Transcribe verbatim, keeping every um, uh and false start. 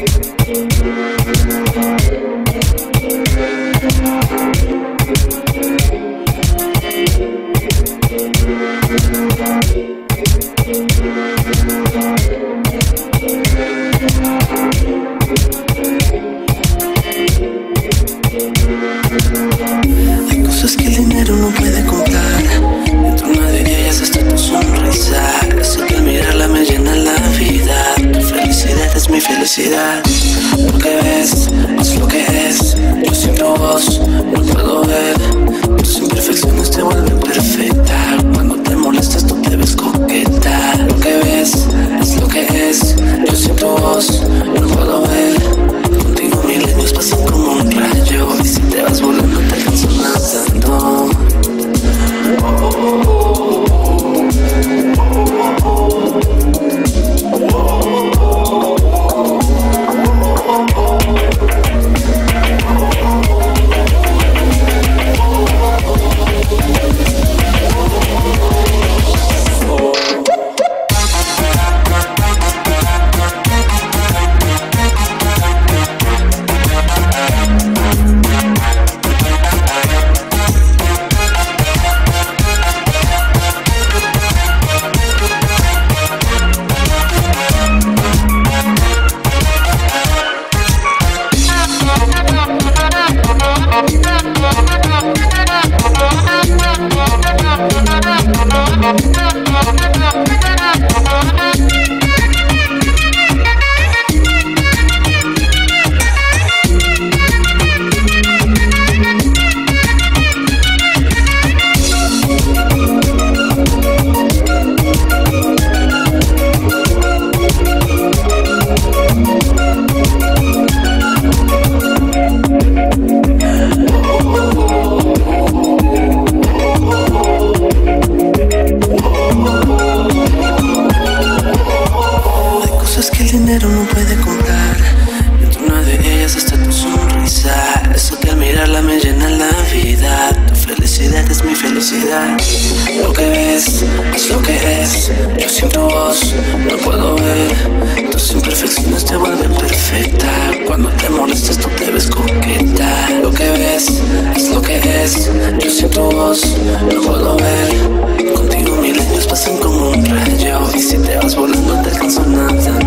Hay cosas que el dinero no puede comprar. Dentro una de ellas está tu sonrisa. Eso que al mirarla me llena la vida. Tu felicidad es mi felicidad. Lo que ves es lo que es. Yo siento vos, no puedo ver. Tus imperfecciones te vuelven perfecta. Cuando te molestas tú te ves coqueta. Lo que ves es lo que es. Yo siento vos, no puedo ver. Contigo milenios pasan como un rayo. Y si te vas volando te alcanzo nadando. Oh, oh, oh, oh. Dinero no puede comprar. Dentro una de ellas está tu sonrisa. Eso que al mirarla me llena la vida. Tu felicidad es mi felicidad. Lo que ves es lo que es. Yo siento vos, no puedo ver. Tus imperfecciones te vuelven perfecta. Cuando te molestas tú te ves coqueta. Lo que ves es lo que es. Yo siento vos, no puedo ver. Contigo milenios pasan como un rayo. Y si te vas volando te alcanzo nada.